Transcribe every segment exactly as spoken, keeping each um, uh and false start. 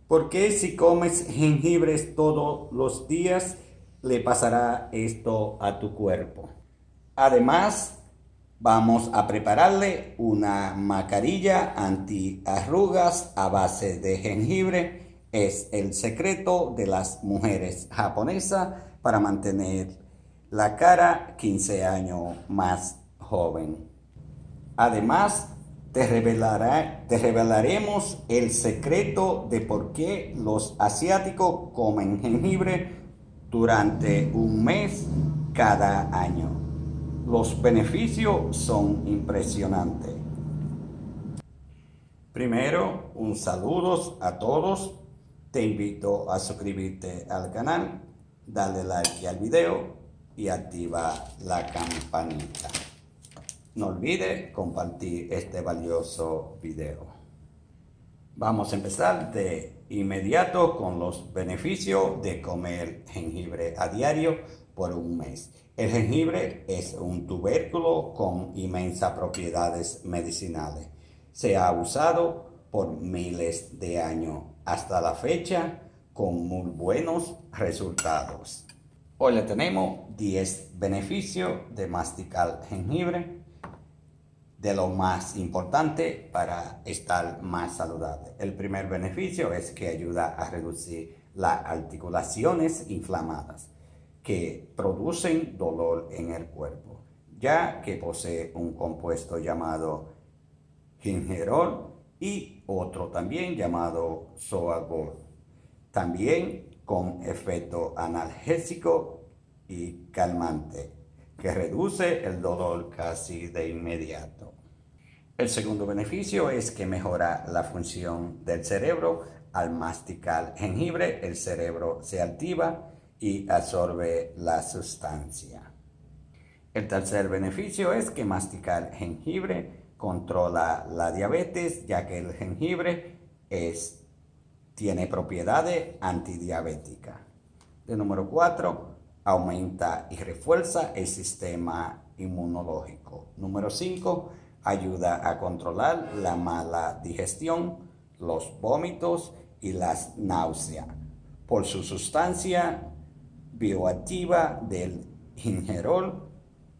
¿Por qué si comes jengibre todos los días le pasará esto a tu cuerpo? Además, vamos a prepararle una mascarilla antiarrugas a base de jengibre. Es el secreto de las mujeres japonesas para mantener la cara quince años más joven. Además, te, revelará, te revelaremos el secreto de por qué los asiáticos comen jengibre durante un mes cada año. Los beneficios son impresionantes. Primero, un saludo a todos. Te invito a suscribirte al canal, darle like al video y activa la campanita. No olvides compartir este valioso video. Vamos a empezar de inmediato con los beneficios de comer jengibre a diario por un mes. El jengibre es un tubérculo con inmensas propiedades medicinales. Se ha usado por miles de años hasta la fecha con muy buenos resultados. Hoy le tenemos diez beneficios de masticar jengibre, de lo más importante para estar más saludable. El primer beneficio es que ayuda a reducir las articulaciones inflamadas que producen dolor en el cuerpo, ya que posee un compuesto llamado gingerol y otro también llamado sorbol, también con efecto analgésico y calmante, que reduce el dolor casi de inmediato. El segundo beneficio es que mejora la función del cerebro. Al masticar jengibre, el cerebro se activa y absorbe la sustancia. El tercer beneficio es que masticar jengibre controla la diabetes, ya que el jengibre es, tiene propiedades antidiabéticas. De número cuatro, aumenta y refuerza el sistema inmunológico. Número cinco, ayuda a controlar la mala digestión, los vómitos y las náuseas por su sustancia bioactiva del gingerol.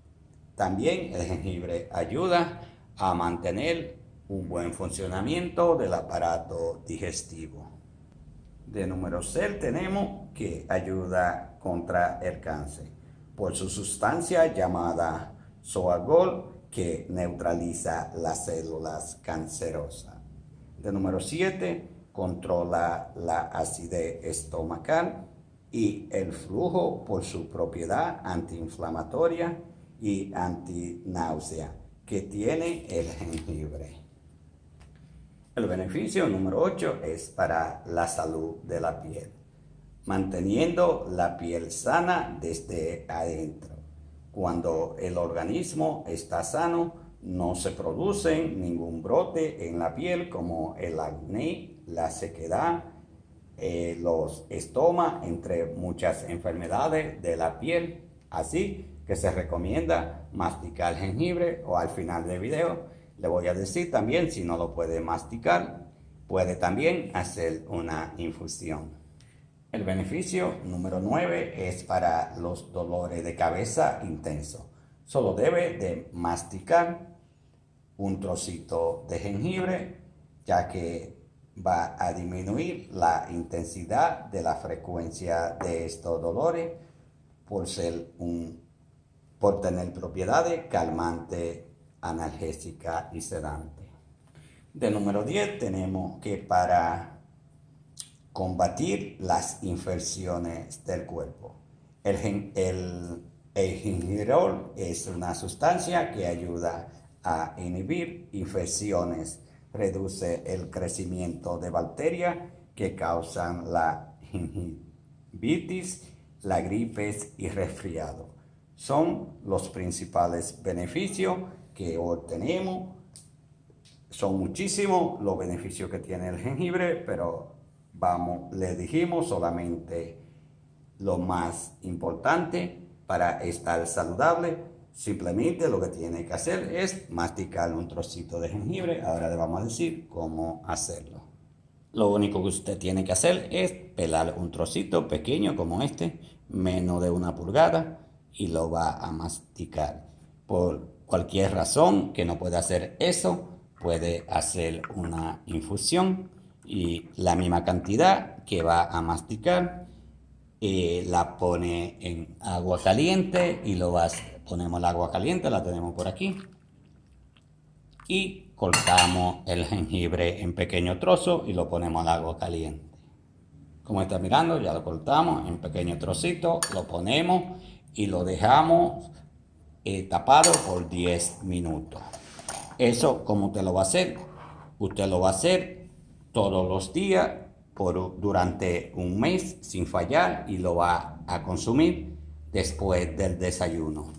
También el jengibre ayuda a mantener un buen funcionamiento del aparato digestivo. De número seis tenemos que ayuda contra el cáncer por su sustancia llamada sorbol, que neutraliza las células cancerosas. De número siete, controla la acidez estomacal y el flujo por su propiedad antiinflamatoria y antináusea que tiene el jengibre. El beneficio número ocho es para la salud de la piel, manteniendo la piel sana desde adentro. Cuando el organismo está sano, no se produce ningún brote en la piel como el acné, la sequedad, eh, los estomas, entre muchas enfermedades de la piel. Así que se recomienda masticar jengibre, o al final del video le voy a decir también, si no lo puede masticar, puede también hacer una infusión. El beneficio número nueve es para los dolores de cabeza intensos. Solo debe de masticar un trocito de jengibre, ya que va a disminuir la intensidad de la frecuencia de estos dolores por ser un, por tener propiedades calmante, analgésica y sedante. De número diez tenemos que para combatir las infecciones del cuerpo. El, el, el gingerol es una sustancia que ayuda a inhibir infecciones, reduce el crecimiento de bacterias que causan la gingivitis, la gripe y resfriado. Son los principales beneficios que obtenemos. Son muchísimos los beneficios que tiene el jengibre, pero vamos, le dijimos solamente lo más importante para estar saludable. Simplemente lo que tiene que hacer es masticar un trocito de jengibre. Ahora le vamos a decir cómo hacerlo. Lo único que usted tiene que hacer es pelar un trocito pequeño como este, menos de una pulgada, y lo va a masticar. Por cualquier razón que no pueda hacer eso, puede hacer una infusión y la misma cantidad que va a masticar, eh, la pone en agua caliente y lo vas, ponemos el agua caliente, la tenemos por aquí, y cortamos el jengibre en pequeños trozos y lo ponemos al agua caliente. Como está mirando, ya lo cortamos en pequeños trocitos, lo ponemos y lo dejamos eh, tapado por diez minutos. Eso, ¿cómo usted lo va a hacer? Usted lo va a hacer todos los días por, durante un mes sin fallar, y lo va a consumir después del desayuno.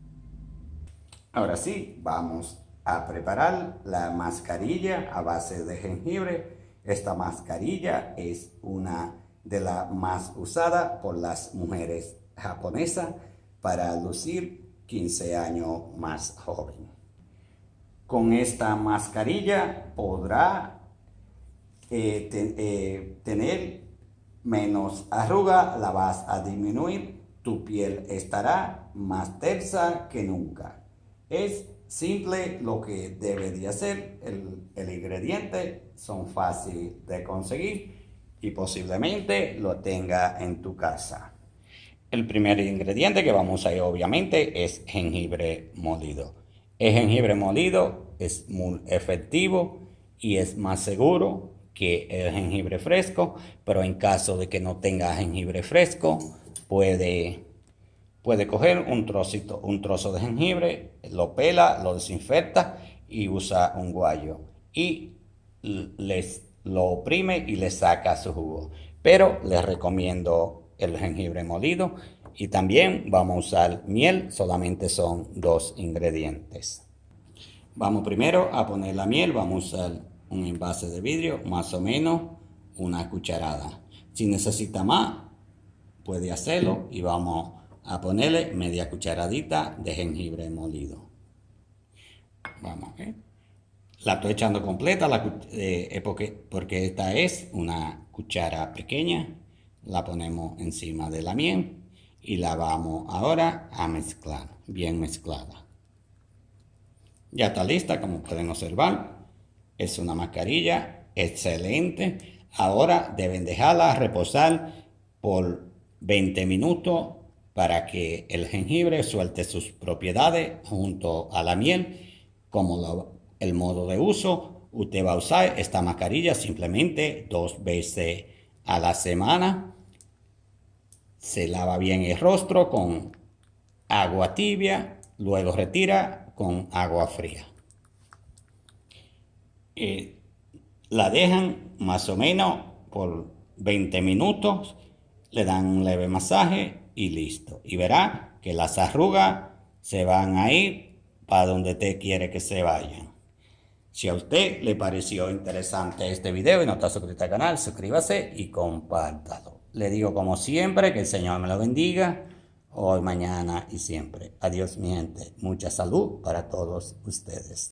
Ahora sí, vamos a preparar la mascarilla a base de jengibre. Esta mascarilla es una de las más usadas por las mujeres japonesas para lucir quince años más joven. Con esta mascarilla podrá eh, te, eh, tener menos arruga, la vas a disminuir, tu piel estará más tersa que nunca. Es simple lo que debe de hacer, el, el ingrediente son fáciles de conseguir y posiblemente lo tenga en tu casa. El primer ingrediente que vamos a usar obviamente es jengibre molido. El jengibre molido es muy efectivo y es más seguro que el jengibre fresco, pero en caso de que no tenga jengibre fresco, puede, puede coger un trocito, un trozo de jengibre, lo pela, lo desinfecta y usa un guayo y les lo oprime y le saca su jugo. Pero les recomiendo el jengibre molido. Y también vamos a usar miel, solamente son dos ingredientes. Vamos primero a poner la miel, vamos a usar un envase de vidrio, más o menos una cucharada. Si necesita más, puede hacerlo, y vamos a ponerle media cucharadita de jengibre molido. Vamos, ¿eh? La estoy echando completa la, eh, porque, porque esta es una cuchara pequeña. La ponemos encima de la miel y la vamos ahora a mezclar, bien mezclada. Ya está lista, como pueden observar. Es una mascarilla excelente. Ahora deben dejarla reposar por veinte minutos para que el jengibre suelte sus propiedades junto a la miel. Como lo, el modo de uso, usted va a usar esta mascarilla simplemente dos veces a la semana. Se lava bien el rostro con agua tibia, luego retira con agua fría. Eh, la dejan más o menos por veinte minutos, le dan un leve masaje y listo. Y verá que las arrugas se van a ir para donde usted quiere que se vayan. Si a usted le pareció interesante este video y no está suscrito al canal, suscríbase y compártalo. Le digo como siempre que el Señor me lo bendiga, hoy, mañana y siempre. Adiós mi gente, mucha salud para todos ustedes.